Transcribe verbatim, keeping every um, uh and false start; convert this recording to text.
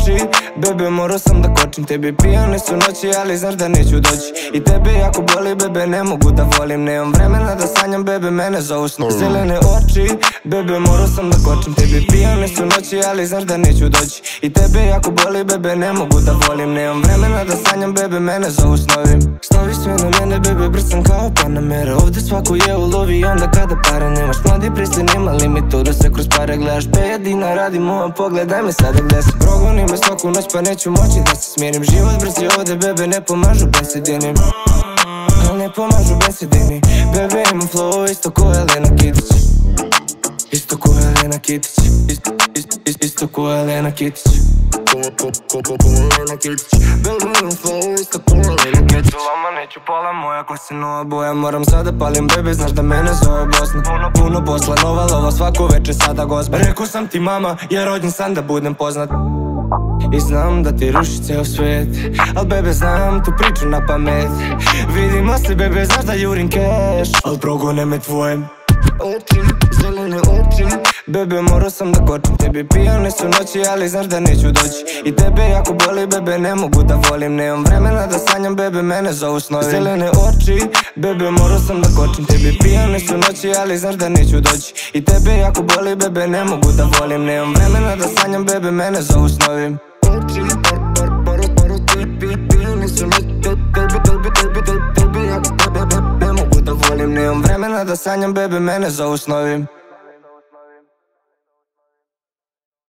oči, bebe morao sam da kočim. Tebi pijane su noći, ali znaš da neću doći. I tebe jako boli, bebe, ne mogu da volim. Nemam vremena da sanjam, bebe, mene zovu snovi. Zelene oči, bebe, morao sam da kočim. Tebi pijane su noći, ali znaš da neću doći. I tebe jako boli, bebe, ne mogu da volim. Nemam vremena da sanjam, bebe, mene zovu snovi. Stavi sve na mene, bebe, brsam kao Panamera. Ovdje svaku je ulovi, onda kada pare nemaš. Mladi priste, nema limitu da se kroz pare gledaš. Be jedina radi moj pogled, daj me sada gde sam. Progoni me svaku noć pa neću moći da se smirim. Život brzi ovdje, bebe, ne pomažu besedini. Al ne pomažu besedini. Bebe, imam flow isto ko Elena Kitić. Isto ko Elena Kitić. Isto, isto, isto, isto ko Elena Kitić. Ko, ko, ko, ko, ko Elena Kitić. Bebe, imam flow isto ko Elena Kitić. Lama neću pola moja ko se nova boja. Moram sada palim, bebe, znaš da mene zove Bosna. Puno, puno posla, nova lova, svako večer sada gospa. Rekao sam ti mama, ja rođen sam da budem poznat. I znam da ti ruši ceo svet, al bebe znam tu priču na pamet. Vidimo se, bebe, znaš da jurim keš, al progone me tvoje oči, zelene oči. Bebe, morao sam da kočim. Tebi pijane su noći, ali znaš da neću doći. I tebe jako boli, bebe, ne mogu da volim. Nemam vremena da sanjam, bebe, mene zovu snovi. Zelene oči, bebe, morao sam da kočim. Tebi pijane su noći, ali znaš da neću doći. I tebe jako boli, bebe, ne mogu da volim. Nemam vremena da sanjam, bebe, mene zovu snovi. Oči, par, par, par, par, tebi pijane su noći. Tebi, tebi, tebi, tebi, tebi, jako, bebe, ne mogu da volim. Nemam vremena da sanjam, bebe, mene zovu snovi.